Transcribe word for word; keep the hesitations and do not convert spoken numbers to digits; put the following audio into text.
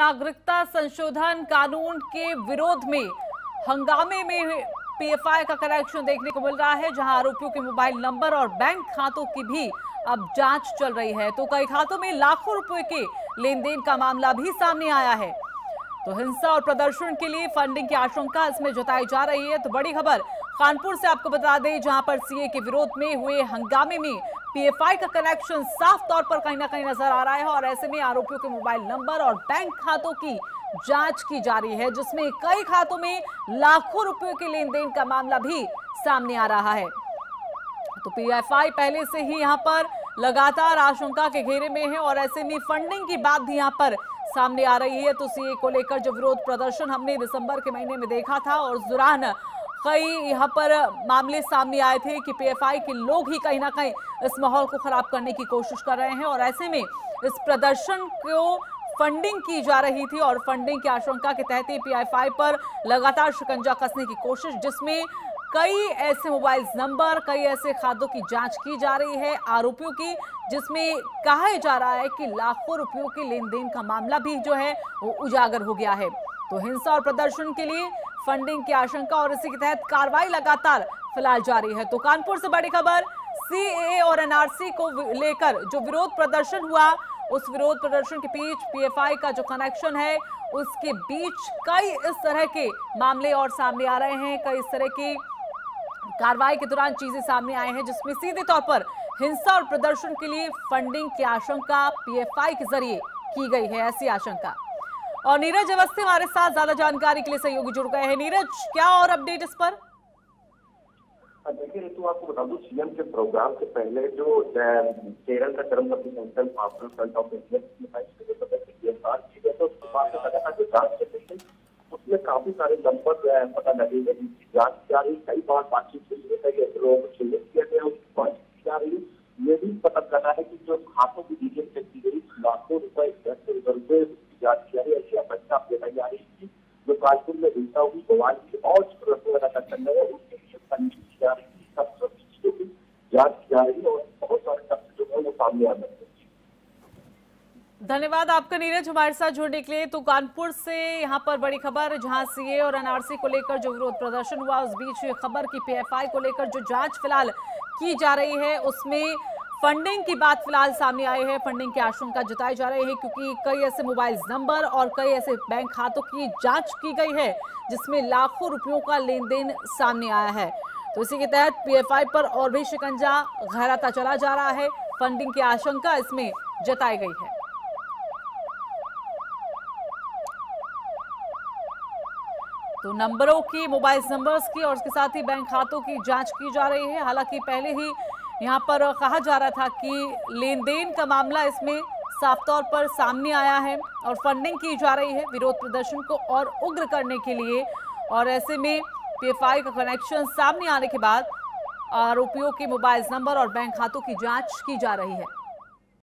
नागरिकता संशोधन कानून के विरोध में हंगामे में पीएफआई का कनेक्शन देखने को मिल रहा है, जहां आरोपियों के मोबाइल नंबर और बैंक खातों की भी अब जांच चल रही है। तो कई खातों में लाखों रुपए के लेन देन का मामला भी सामने आया है। तो हिंसा और प्रदर्शन के लिए फंडिंग की आशंका इसमें जताई जा रही है। तो बड़ी खबर कानपुर से आपको बता दें, जहां पर सीए के विरोध में हुए हंगामे में पीएफआई का कनेक्शन साफ तौर पर कहीं ना कहीं नजर आ रहा है और ऐसे में आरोपियों के मोबाइल नंबर और बैंक खातों की जांच की जा रही है, जिसमें कई खातों में लाखों रुपयों के लेन देन का मामला भी सामने आ रहा है। तो पीएफआई पहले से ही यहां पर लगातार आशंका के घेरे में है और ऐसे में फंडिंग की बात भी यहां पर सामने आ रही है। तो सीए को लेकर जो विरोध प्रदर्शन हमने दिसंबर के महीने में देखा था और उस दौरान कई यहाँ पर मामले सामने आए थे कि पीएफआई के लोग ही कहीं ना कहीं इस माहौल को खराब करने की कोशिश कर रहे हैं और ऐसे में इस प्रदर्शन को फंडिंग की जा रही थी और फंडिंग की आशंका के तहत ही पीएफआई पर लगातार शिकंजा कसने की कोशिश, जिसमें कई ऐसे मोबाइल नंबर, कई ऐसे खातों की जांच की जा रही है आरोपियों की, जिसमें कहा जा रहा है कि लाखों रुपयों के लेन देन का मामला भी जो है वो उजागर हो गया है। तो हिंसा और प्रदर्शन के लिए फंडिंग की आशंका और इसी के तहत कार्रवाई लगातार फिलहाल जारी है। तो कानपुर से बड़ी खबर, सीएए और एनआरसी को लेकर जो विरोध प्रदर्शन हुआ, उस विरोध प्रदर्शन के बीच पीएफआई का जो कनेक्शन है उसके बीच कई इस तरह के मामले और सामने आ रहे हैं। कई इस तरह की कार्रवाई के दौरान चीजें सामने आए हैं, जिसमें सीधे तौर पर हिंसा और प्रदर्शन के लिए फंडिंग की आशंका पीएफआई के जरिए की गई है, ऐसी आशंका। और नीरज अवस्थी हमारे साथ ज्यादा जानकारी के लिए सहयोगी जुड़ गए हैं। नीरज, क्या और अपडेट इस पर? देखिए ऋतु, आपको बता दूं, सीएम के प्रोग्राम से पहले जो केरल का चरमपंथी संगठन पॉपुलर फ्रंट ऑफ इंडिया जो जांच चल रही है उसमें काफी सारे नंबर पता लगेंगे, जिसकी जांच की जा रही। कई बार बातचीत हुई है, कई ऐसे लोगों को चिन्हित किया गया, उसकी बातचीत की जा रही है। ये भी पता करना है कि जो खातों की डिटेल चेक की गई, लाखों रुपए रुपए जांच की जा रही है, ऐसी अपेक्षा बताई जा रही है। जो कानपुर में हिंसा हुई, गोवाल की और करना है, उसके लिए फंडिंग की जा रही है, सब सब चीजों की जांच की जा रही है और बहुत सारे तथ्य जो है वो सामने आ रहे हैं। धन्यवाद आपका नीरज, हमारे साथ जुड़ने के लिए। तो कानपुर से यहाँ पर बड़ी खबर, जहां सीए और एनआरसी को लेकर जो विरोध प्रदर्शन हुआ, उस बीच ये खबर की पीएफआई को लेकर जो जांच फिलहाल की जा रही है उसमें फंडिंग की बात फिलहाल सामने आई है। फंडिंग की आशंका जताई जा रही है क्योंकि कई ऐसे मोबाइल नंबर और कई ऐसे बैंक खातों की जांच की गई है, जिसमें लाखों रुपयों का लेन देन सामने आया है। तो इसी के तहत पीएफआई पर और भी शिकंजा गहराता चला जा रहा है। फंडिंग की आशंका इसमें जताई गई है। तो नंबरों की, मोबाइल नंबर्स की और उसके साथ ही बैंक खातों की जांच की जा रही है। हालांकि पहले ही यहां पर कहा जा रहा था कि लेन देन का मामला इसमें साफ तौर पर सामने आया है और फंडिंग की जा रही है विरोध प्रदर्शन को और उग्र करने के लिए। और ऐसे में पीएफआई का कनेक्शन सामने आने के बाद आरोपियों के मोबाइल नंबर और बैंक खातों की जांच की जा रही है।